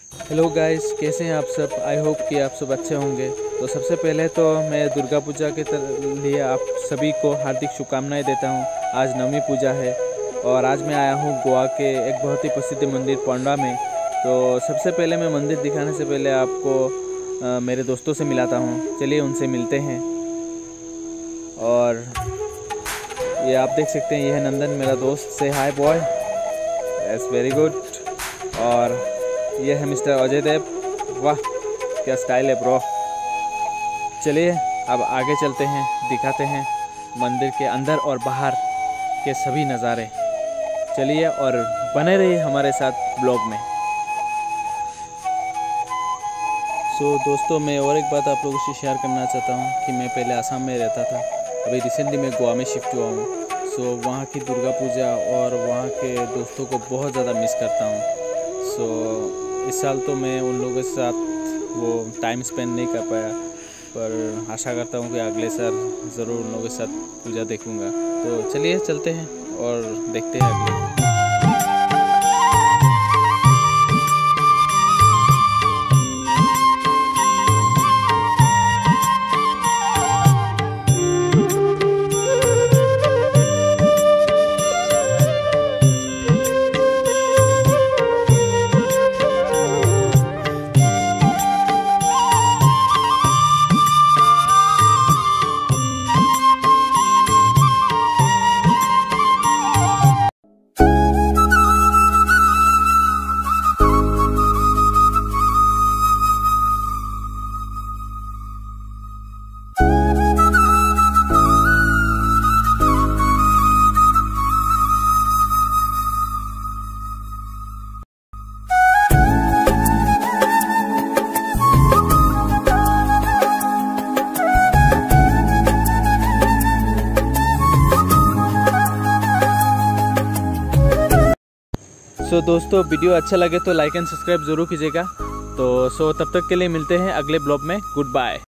Hello guys, कैसे हैं आप सब। आई होप कि आप सब अच्छे होंगे। तो सबसे पहले तो मैं दुर्गा पूजा के लिए आप सभी को हार्दिक शुभकामनाएं देता हूं। आज नवमी पूजा है और आज मैं आया हूं गोवा के एक बहुत ही प्रसिद्ध मंदिर पोंडा में। तो सबसे पहले मैं मंदिर दिखाने से पहले आपको मेरे दोस्तों से मिलाता हूं। चलिए उनसे मिलते हैं। और ये आप देख सकते हैं, ये है नंदन, मेरा दोस्त। Say hi bye. Yes, very good. और ये है मिस्टर अजय देव। वाह, क्या स्टाइल है ब्रो। चलिए अब आगे चलते हैं, दिखाते हैं मंदिर के अंदर और बाहर के सभी नज़ारे। चलिए और बने रहिए हमारे साथ ब्लॉग में। दोस्तों, मैं और एक बात आप लोगों से शेयर करना चाहता हूँ कि मैं पहले असम में रहता था। अभी रिसेंटली मैं गोवा में शिफ्ट हुआ हूँ। वहाँ की दुर्गा पूजा और वहाँ के दोस्तों को बहुत ज़्यादा मिस करता हूँ। इस साल तो मैं उन लोगों के साथ वो टाइम स्पेंड नहीं कर पाया, पर आशा करता हूँ कि अगले साल ज़रूर उन लोगों के साथ पूजा देखूँगा। तो चलिए चलते हैं और देखते हैं अगले। दोस्तों, वीडियो अच्छा लगे तो लाइक एंड सब्सक्राइब ज़रूर कीजिएगा। तब तक के लिए मिलते हैं अगले ब्लॉग में। Good bye.